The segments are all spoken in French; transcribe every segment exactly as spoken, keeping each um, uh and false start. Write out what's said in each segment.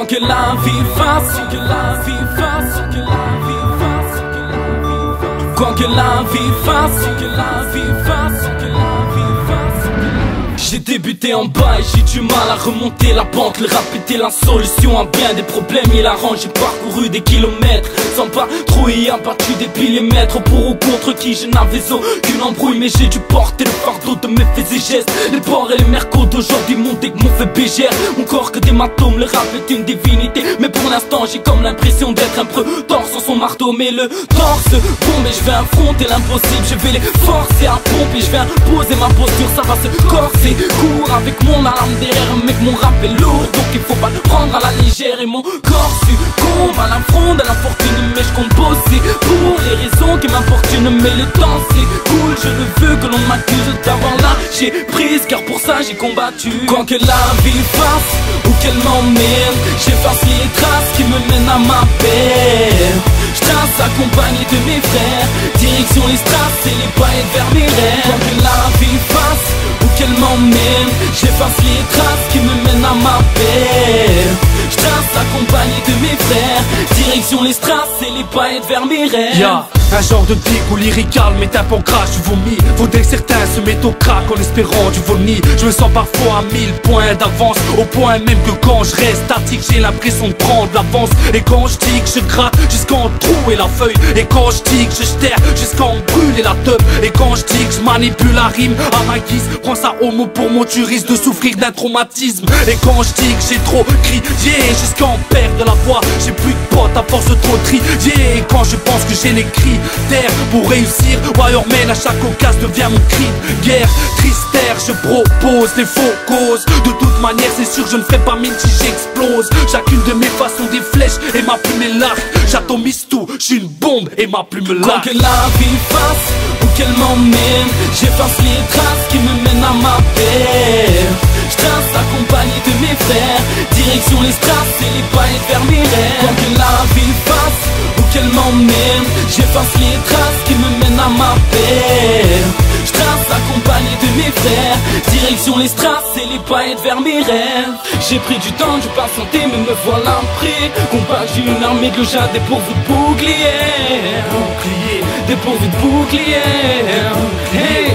que la vie fasse, que la vie fasse, que la vie fasse, que la vie fasse, quoi que la vie fasse, que la vie fasse, que la vie fasse. J'ai débuté en bas et j'ai du mal à remonter la pente. Le rap était la solution à bien des problèmes hilarants. J'ai parcouru des kilomètres sans pas trop y abattu des millimètres. Pour ou contre qui je n'avais aucune embrouille, mais j'ai dû porter le fardeau de mes faits et gestes. Les porcs et les mercos d'aujourd'hui m'ont dit que mon fait bégère. Mon corps que d'hématomes, le rap est une divinité. Mais pour l'instant j'ai comme l'impression d'être un peu torse sur son marteau. Mais le torse, bon mais je vais affronter l'impossible. Je vais les forcer à pomper, je vais imposer ma posture. Ça va se corser, court avec mon alarme derrière. Mec, mon rap est lourd, donc il faut pas le prendre à la légère. Et mon corps succombe à l'affront de l'infortune. Mais je compte bosser pour les raisons qui m'importunent. Mais le temps c'est cool, je ne veux que l'on m'accuse d'avoir lâché prise, car pour ça j'ai combattu. Quoi que la vie fasse ou qu'elle m'emmène, j'efface les traces qui me mènent à ma paix. Je trace accompagné de mes frères, direction les strass et les paillettes vers mes rêves. Quoi que la vie fasse ou qu'elle m'emmène, j'efface les traces qui me mènent à ma paix. Je trace accompagné de mes frères, direction les strass et les paillettes vers mes rêves. Yeah. Un genre de dick ou lyrical, mais tape en crash, je vomis. Faudrait que certains se mettent au crack en espérant du vomi. Je me sens parfois à mille points d'avance, au point même que quand je reste statique, j'ai l'impression de prendre l'avance. Et quand je dis que je gratte jusqu'en trouer la feuille, et quand je dis que je terre jusqu'en brûler la teub, et quand je dis que je manipule la rime à ma guise, prends ça au mot pour mot, tu risques de souffrir d'un traumatisme. Et quand je dis que j'ai trop crié jusqu'en perdre la voix, j'ai plus de potes à force de trop trier. Et quand je pense que j'ai les cris d'air pour réussir, Wireman à chaque occasion devient mon cri de guerre. Tristère, je propose des faux causes. De toute manière c'est sûr je ne ferai pas mine si j'explose. Chacune de mes façons des flèches et ma plume est l'arc. J'atomise tout, j'suis une bombe et ma plume l'arc. Quoi que la vie fasse ou qu'elle m'emmène, j'efface les traces qui me mènent à ma paix. Je trace accompagné de mes frères, direction les strass et les paillettes vers mes rêves. Quoi que la vie fasse ou qu'elle m'emmène, j'efface les traces qui me mènent à ma paix. Je trace accompagné de mes frères, direction les strass et les paillettes vers mes rêves. J'ai pris du temps, j'ai patienté, mais me voilà pris. Combat, j'ai une armée de louchats dépourvus de boucliers. Bouclier, dépourvus de boucliers. Hey.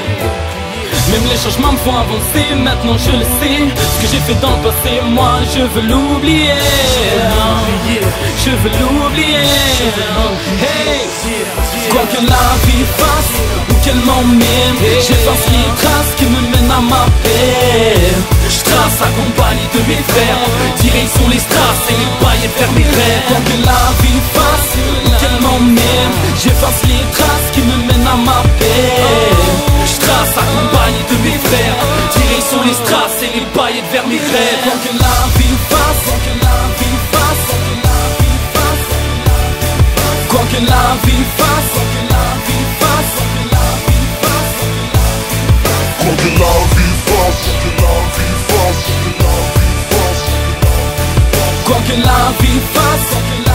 Même les changements me font avancer, maintenant je le sais. Ce que j'ai fait dans le passé, moi je veux l'oublier. Je veux l'oublier. Hey. Quoi que la vie fasse ou qu'elle m'emmène, j'efface les traces qui me mènent à ma paix. Je trace accompagné de mes frères, direction les strass et les paillettes vers mes rêves. Quoi que la vie fasse ou qu'elle m'emmène, j'efface les traces qui me mènent à ma paix. Je trace accompagné de mes frères, direction les strass et les paillettes vers mes rêves. Quoi que la vie fasse, quoi que la vie fasse, quoi que la vie fasse, quoi que la vie fasse, quoi que la vie fasse, quoi que la vie fasse, quoi que la vie fasse, quoi que la vie fasse, quoi que la